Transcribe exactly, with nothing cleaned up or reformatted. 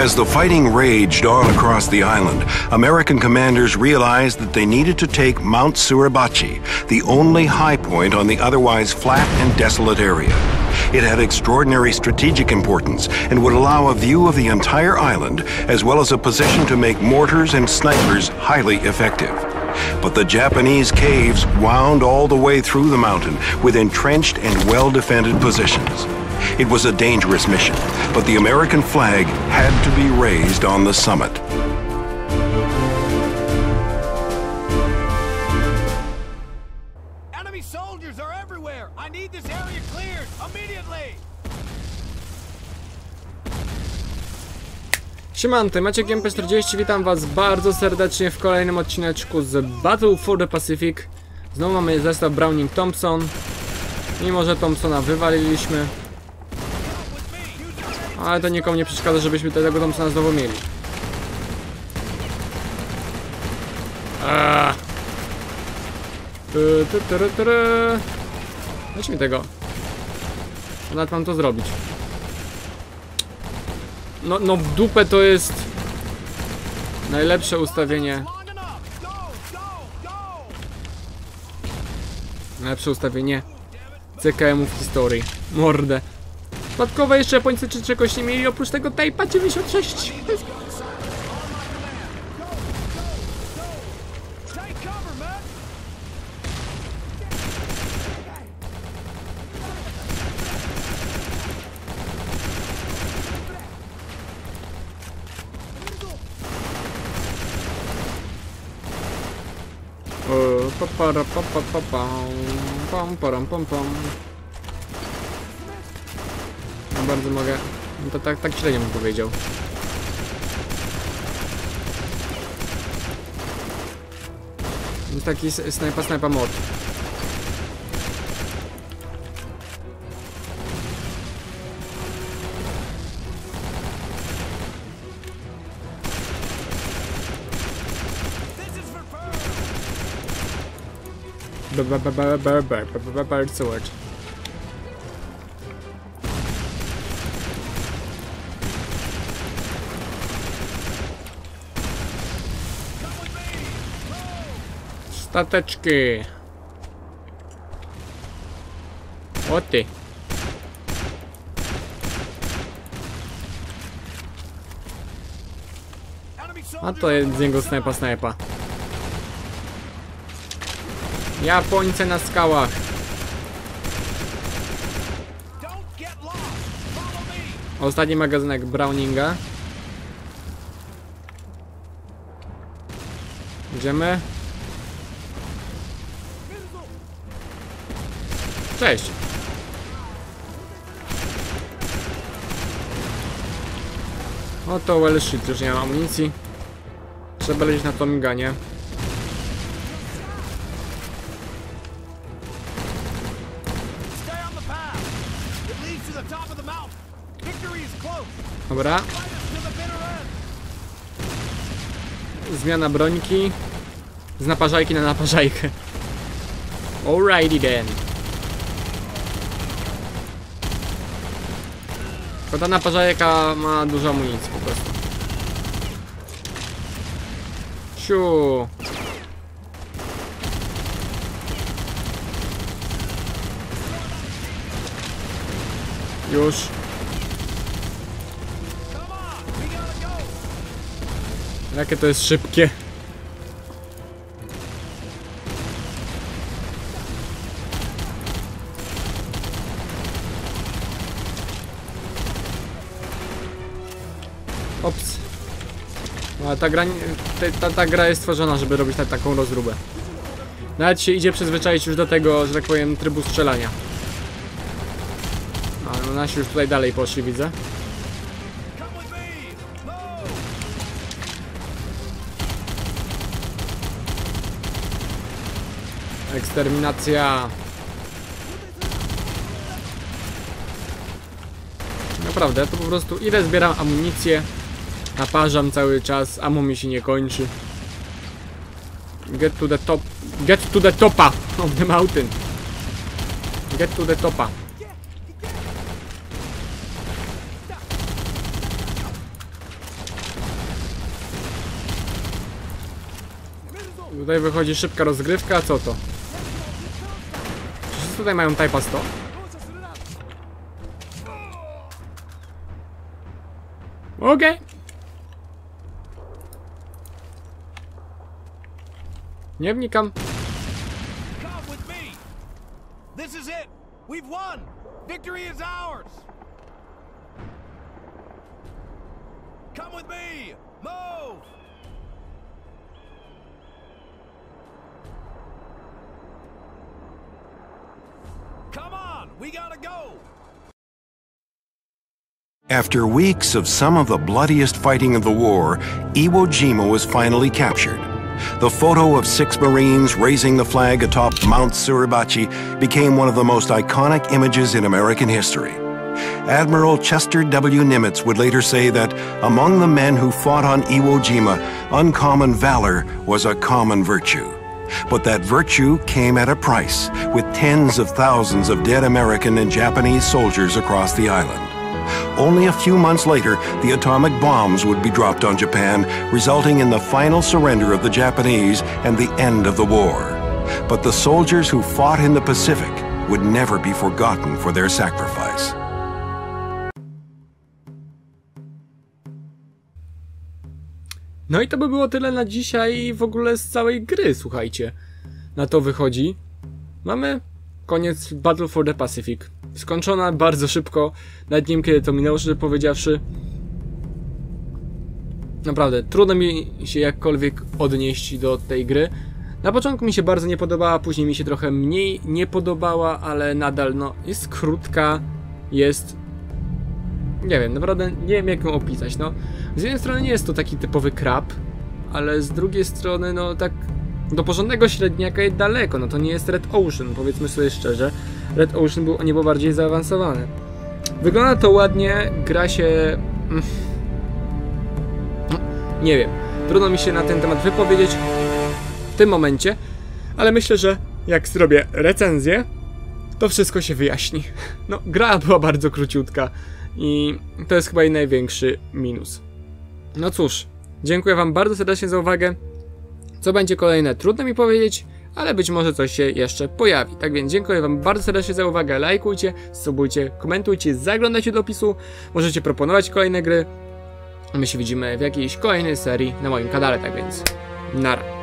As the fighting raged on across the island, American commanders realized that they needed to take Mount Suribachi, the only high point on the otherwise flat and desolate area. It had extraordinary strategic importance and would allow a view of the entire island, as well as a position to make mortars and snipers highly effective. But the Japanese caves wound all the way through the mountain with entrenched and well-defended positions. It was a dangerous mission, but the American flag had to be raised on the summit. Enemy soldiers are everywhere! I need this area cleared immediately! Siemanko, Maciek M P czterdzieści, witam was bardzo serdecznie w kolejnym odcineczku z Battle for the Pacific. Znowu mamy zestaw Browning Thompson. Mimo że Thompsona wywaliliśmy, ale to nikomu nie przeszkadza, żebyśmy tego Thompsona znowu mieli. Aaaa. Dajcie mi tego. Nawet mam to zrobić. No, no w dupę to jest najlepsze ustawienie. Najlepsze ustawienie C K M-u w historii. Mordę. Dodatkowo jeszcze Japońcy czy czegoś nie mieli oprócz tego Type'a dziewięćdziesiąt sześć. Papara papa papa pam param pam pam. No bardzo mogę. No to tak, tak średnio bym powiedział. Jest taki snajpa snajpa mod. Bird sword. Stateczki. O ty. A to jest z niego snajpa snajpa. Japońcy na skałach. Ostatni magazynek Browninga. Idziemy. Cześć. Oto well shit, już nie mam amunicji. Trzeba lecieć na Tomiganie. Dobra. Zmiana brońki. Z naparzajki na naparzajkę. Alrighty then. Bo ta naparzajka ma dużo amunicji po prostu. Siu. Już. Jakie to jest szybkie. Ops. Ale ta gra, ta, ta gra jest stworzona, żeby robić ta, taką rozróbę. Nawet się idzie przyzwyczaić już do tego, że tak powiem, trybu strzelania. A no nasi już tutaj dalej poszli, widzę. Eksterminacja. Naprawdę, to po prostu ile zbieram amunicję, naparzam cały czas, ammo mi się nie kończy. Get to the top. Get to the topa of the mountain. Get to the topa. Tutaj wychodzi szybka rozgrywka, co to? Czy tutaj mają Type'a sto? Okej. Okay. Nie wnikam. Come with me. This is it. We've won. Victory is ours. Come with me. Move. Come on. We gotta go. After weeks of some of the bloodiest fighting of the war, Iwo Jima was finally captured. The photo of six Marines raising the flag atop Mount Suribachi became one of the most iconic images in American history. Admiral Chester W. Nimitz would later say that among the men who fought on Iwo Jima, uncommon valor was a common virtue. But that virtue came at a price, with tens of thousands of dead American and Japanese soldiers across the island. Only a few months later, the atomic bombs would be dropped on Japan, resulting in the final surrender of the Japanese and the end of the war. But the soldiers who fought in the Pacific would never be forgotten for their sacrifice. No i to by było tyle na dzisiaj w ogóle z całej gry, słuchajcie. Na to wychodzi. Mamy koniec Battle for the Pacific. Skończona bardzo szybko, nawet nie wiem kiedy to minęło, szczerze powiedziawszy. Naprawdę, trudno mi się jakkolwiek odnieść do tej gry. Na początku mi się bardzo nie podobała, później mi się trochę mniej nie podobała, ale nadal no, jest krótka, jest... Nie wiem, naprawdę nie wiem jak ją opisać, no. Z jednej strony nie jest to taki typowy krab, ale z drugiej strony no tak... Do porządnego średniaka jest daleko, no to nie jest Red Ocean, powiedzmy sobie szczerze. Red Ocean był o niebo bardziej zaawansowany. Wygląda to ładnie, gra się... Nie wiem, trudno mi się na ten temat wypowiedzieć w tym momencie, ale myślę, że jak zrobię recenzję, to wszystko się wyjaśni. No, gra była bardzo króciutka i to jest chyba jej największy minus. No cóż, dziękuję wam bardzo serdecznie za uwagę. Co będzie kolejne, trudno mi powiedzieć, ale być może coś się jeszcze pojawi. Tak więc dziękuję wam bardzo serdecznie za uwagę, lajkujcie, subujcie, komentujcie, zaglądajcie do opisu, możecie proponować kolejne gry. My się widzimy w jakiejś kolejnej serii na moim kanale, tak więc nara.